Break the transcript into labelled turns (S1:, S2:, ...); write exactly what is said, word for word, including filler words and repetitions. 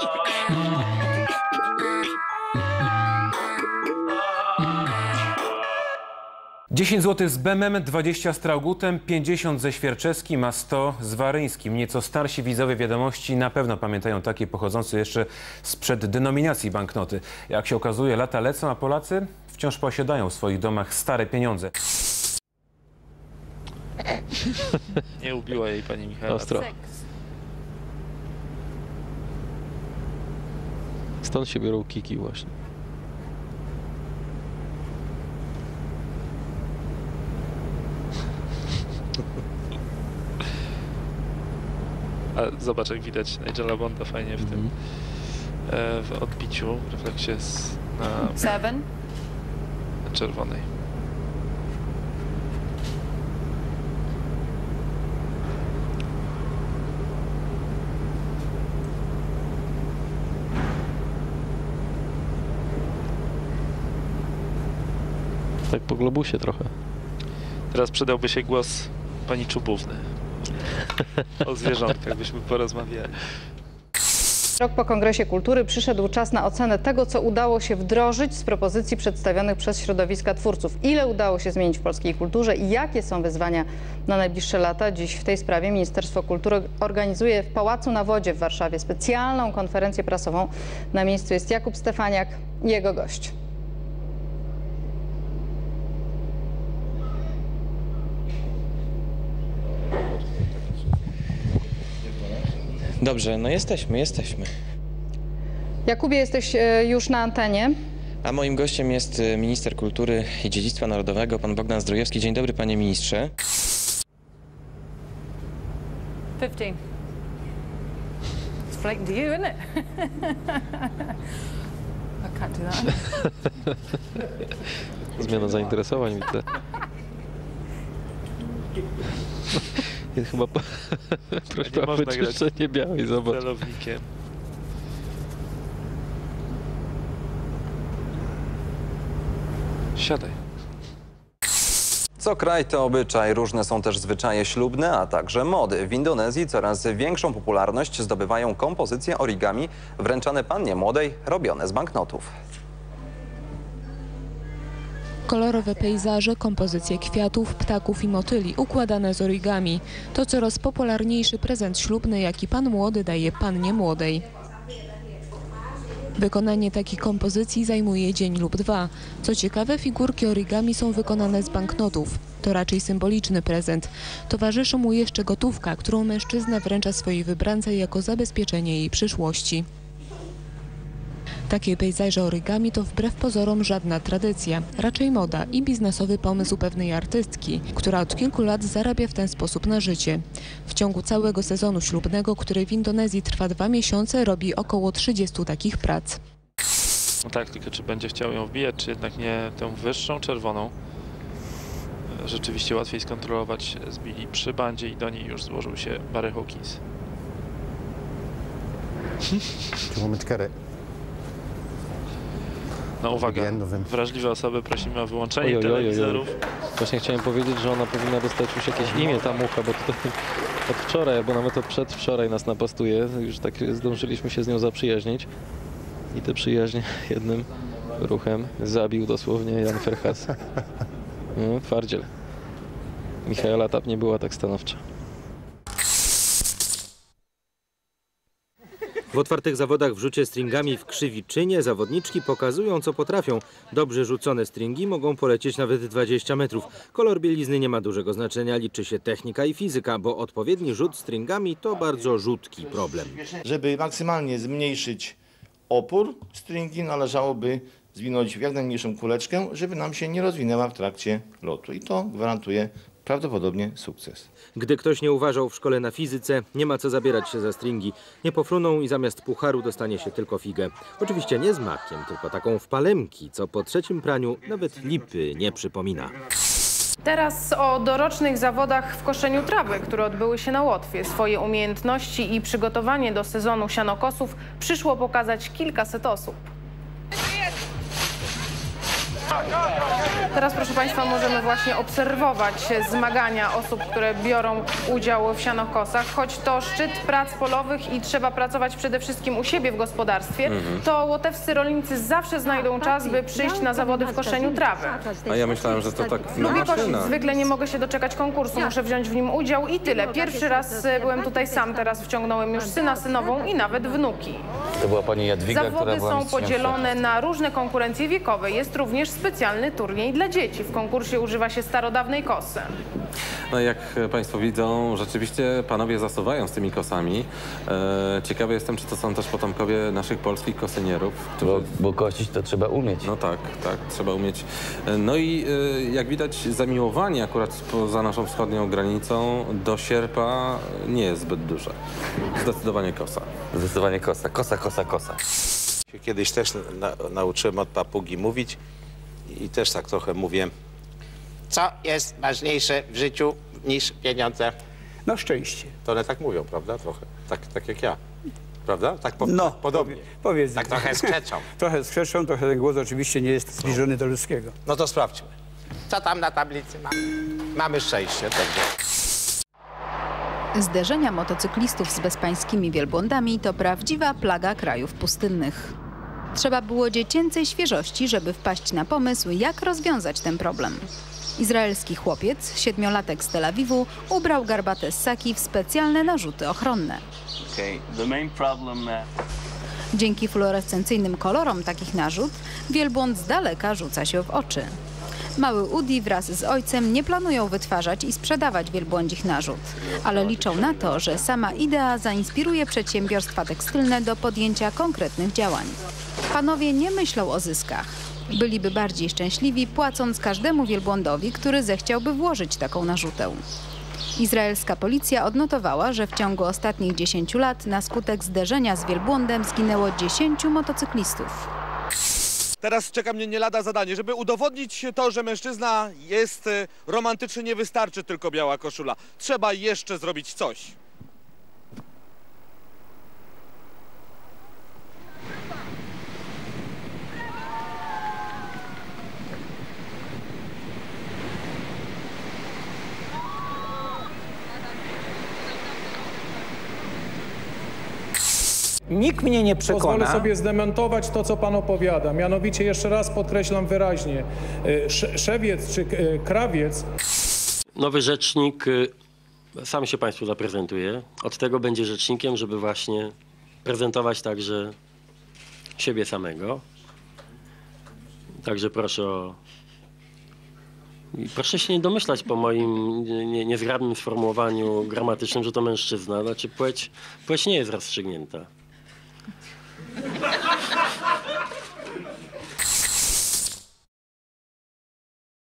S1: dziesięć złotych z Bemem, dwadzieścia z Traugutem, pięćdziesiąt ze Świerczewskim, a sto z Waryńskim. Nieco starsi widzowie Wiadomości na pewno pamiętają takie pochodzące jeszcze sprzed denominacji banknoty. Jak się okazuje, lata lecą, a Polacy wciąż posiadają w swoich domach stare pieniądze.
S2: Nie ubiła jej pani Michała.
S3: Ostro. Stąd się biorą kiki właśnie.
S2: A zobacz, jak widać Nigela Bonda fajnie w tym mm -hmm. e, w odbiciu, w refleksie z, na,
S4: Seven.
S2: na czerwonej.
S3: Tak po globusie trochę.
S2: Teraz przydałby się głos pani Czubówny. O zwierzątkach byśmy porozmawiali.
S4: Rok po Kongresie Kultury przyszedł czas na ocenę tego, co udało się wdrożyć z propozycji przedstawionych przez środowiska twórców. Ile udało się zmienić w polskiej kulturze i jakie są wyzwania na najbliższe lata? Dziś w tej sprawie Ministerstwo Kultury organizuje w Pałacu na Wodzie w Warszawie specjalną konferencję prasową. Na miejscu jest Jakub Stefaniak i jego gość.
S5: Dobrze, no jesteśmy, jesteśmy.
S4: Jakubie, jesteś już na antenie.
S5: A moim gościem jest minister kultury i dziedzictwa narodowego, pan Bogdan Zdrojewski. Dzień dobry, panie ministrze.
S4: fifteen. It's flaking to you, isn't it? I can't do that.
S3: Zmiana zainteresowań, widzę. Chyba prośba o wyczyszczenie białej, zobacz.
S2: Celownikiem. Siadaj.
S6: Co kraj to obyczaj, różne są też zwyczaje ślubne, a także mody. W Indonezji coraz większą popularność zdobywają kompozycje origami wręczane pannie młodej, robione z banknotów.
S7: Kolorowe pejzaże, kompozycje kwiatów, ptaków i motyli układane z origami. To coraz popularniejszy prezent ślubny, jaki pan młody daje pannie młodej. Wykonanie takich kompozycji zajmuje dzień lub dwa. Co ciekawe, figurki origami są wykonane z banknotów. To raczej symboliczny prezent. Towarzyszy mu jeszcze gotówka, którą mężczyzna wręcza swojej wybrance jako zabezpieczenie jej przyszłości. Takie pejzaże origami to wbrew pozorom żadna tradycja, raczej moda i biznesowy pomysł pewnej artystki, która od kilku lat zarabia w ten sposób na życie. W ciągu całego sezonu ślubnego, który w Indonezji trwa dwa miesiące, robi około trzydziestu takich prac.
S2: No tak, tylko czy będzie chciał ją wbijać, czy jednak nie tę wyższą, czerwoną. Rzeczywiście łatwiej skontrolować zbili przy bandzie i do niej już złożył się Barry Hawkins. No uwaga, wrażliwe osoby prosimy o wyłączenie oj, oj, telewizorów.
S3: Oj, oj. Właśnie chciałem powiedzieć, że ona powinna dostać już jakieś imię, ta mucha, bo to od wczoraj, albo nawet od przedwczoraj nas napastuje. Już tak zdążyliśmy się z nią zaprzyjaźnić. I te przyjaźnie jednym ruchem zabił dosłownie Jan Ferhas. No, twardziel. Michaela Tap nie była tak stanowcza.
S8: W otwartych zawodach w rzucie stringami w Krzywiczynie zawodniczki pokazują, co potrafią. Dobrze rzucone stringi mogą polecieć nawet dwadzieścia metrów. Kolor bielizny nie ma dużego znaczenia, liczy się technika i fizyka, bo odpowiedni rzut stringami to bardzo rzutki problem.
S9: Żeby maksymalnie zmniejszyć opór stringi, należałoby zwinąć w jak najmniejszą kuleczkę, żeby nam się nie rozwinęła w trakcie lotu. I to gwarantuje prawdopodobnie sukces.
S8: Gdy ktoś nie uważał w szkole na fizyce, nie ma co zabierać się za stringi. Nie pofruną i zamiast pucharu dostanie się tylko figę. Oczywiście nie z makiem, tylko taką w palemki, co po trzecim praniu nawet lipy nie przypomina.
S10: Teraz o dorocznych zawodach w koszeniu trawy, które odbyły się na Łotwie. Swoje umiejętności i przygotowanie do sezonu sianokosów przyszło pokazać kilkaset osób. Teraz, proszę Państwa, możemy właśnie obserwować zmagania osób, które biorą udział w sianokosach. Choć to szczyt prac polowych i trzeba pracować przede wszystkim u siebie w gospodarstwie,
S1: Mhm.
S10: to łotewscy rolnicy zawsze znajdą czas, by przyjść na zawody w koszeniu trawy.
S1: A ja myślałem, że to tak na
S10: Lubię kosić,
S1: maszyna.
S10: zwykle nie mogę się doczekać konkursu, muszę wziąć w nim udział i tyle. Pierwszy raz e, byłem tutaj sam, teraz wciągnąłem już syna, synową i nawet wnuki.
S11: To była pani Jadwiga, która
S10: Zawody
S11: była
S10: są
S11: mistrzem
S10: podzielone na różne konkurencje wiekowe. Jest również specjalny turniej dla dzieci. W konkursie używa się starodawnej kosy.
S1: No jak Państwo widzą, rzeczywiście panowie zasuwają z tymi kosami. E, ciekawy jestem, czy to są też potomkowie naszych polskich kosynierów. Którzy...
S11: Bo, bo kosić to trzeba umieć.
S1: No tak, tak, trzeba umieć. E, No i e, jak widać, zamiłowanie akurat poza naszą wschodnią granicą do sierpa nie jest zbyt duże. Zdecydowanie kosa.
S11: Zdecydowanie kosa. Kosa, kosa, kosa.
S12: Kiedyś też na, nauczyłem od papugi mówić i też tak trochę mówię. Co jest ważniejsze w życiu niż pieniądze?
S13: No szczęście.
S12: To one tak mówią, prawda? Trochę. Tak, tak jak ja. Prawda? Tak po,
S13: No,
S12: podobnie.
S13: Powiedz.
S12: Tak trochę skrzeczą.
S13: Trochę skrzeczą, trochę ten głos oczywiście nie jest zbliżony do ludzkiego.
S12: No to sprawdźmy. Co tam na tablicy mamy? Mamy szczęście. Dobrze.
S14: Zderzenia motocyklistów z bezpańskimi wielbłądami to prawdziwa plaga krajów pustynnych. Trzeba było dziecięcej świeżości, żeby wpaść na pomysł, jak rozwiązać ten problem. Izraelski chłopiec, siedmiolatek z Tel Awiwu, ubrał garbate ssaki w specjalne narzuty ochronne. Dzięki fluorescencyjnym kolorom takich narzut wielbłąd z daleka rzuca się w oczy. Mały Udi wraz z ojcem nie planują wytwarzać i sprzedawać wielbłądzich narzut, ale liczą na to, że sama idea zainspiruje przedsiębiorstwa tekstylne do podjęcia konkretnych działań. Panowie nie myślą o zyskach. Byliby bardziej szczęśliwi, płacąc każdemu wielbłądowi, który zechciałby włożyć taką narzutę. Izraelska policja odnotowała, że w ciągu ostatnich dziesięciu lat na skutek zderzenia z wielbłądem zginęło dziesięciu motocyklistów.
S15: Teraz czeka mnie nie lada zadanie, żeby udowodnić to, że mężczyzna jest romantyczny, nie wystarczy tylko biała koszula. Trzeba jeszcze zrobić coś.
S16: Nikt mnie nie przekona.
S17: Pozwolę sobie zdementować to, co pan opowiada. Mianowicie, jeszcze raz podkreślam wyraźnie, szewiec czy krawiec.
S18: Nowy rzecznik sam się państwu zaprezentuje. Od tego będzie rzecznikiem, żeby właśnie prezentować także siebie samego. Także proszę o... Proszę się nie domyślać po moim nie, niezgrabnym sformułowaniu gramatycznym, że to mężczyzna. Znaczy płeć, płeć nie jest rozstrzygnięta.